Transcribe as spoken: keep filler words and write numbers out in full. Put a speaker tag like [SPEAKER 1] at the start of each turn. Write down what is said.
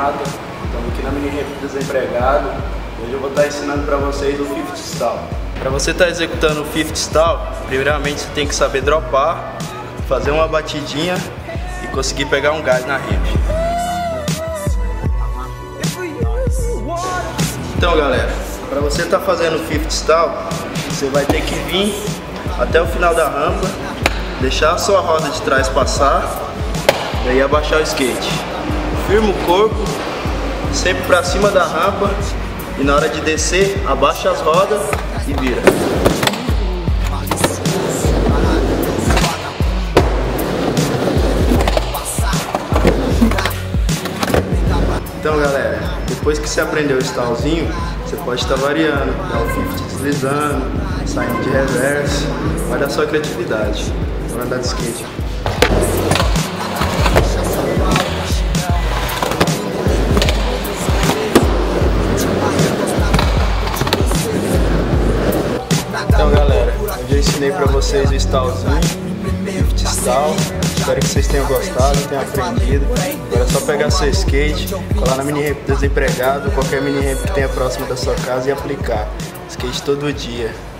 [SPEAKER 1] Renata, estamos aqui na Mini Ramp Desempregado. Hoje eu vou estar ensinando para vocês o fifty stall. Para você estar executando o fifty stall, primeiramente você tem que saber dropar, fazer uma batidinha e conseguir pegar um gás na ramp. Então galera, para você estar fazendo o fifty stall, você vai ter que vir até o final da rampa, deixar a sua roda de trás passar e aí abaixar o skate. Firma o corpo, sempre para cima da rampa e na hora de descer, abaixa as rodas e vira. Então galera, depois que você aprendeu o stallzinho, você pode estar variando, dar o fifty deslizando, saindo de reverse, vai dar sua criatividade. Bora andar de skate. Então galera, eu já ensinei pra vocês o stallzinho, fifty stall. Espero que vocês tenham gostado, tenham aprendido. Agora é só pegar seu skate, colar na Mini Ramp Desempregado, qualquer Mini Ramp que tenha próximo da sua casa e aplicar. Skate todo dia.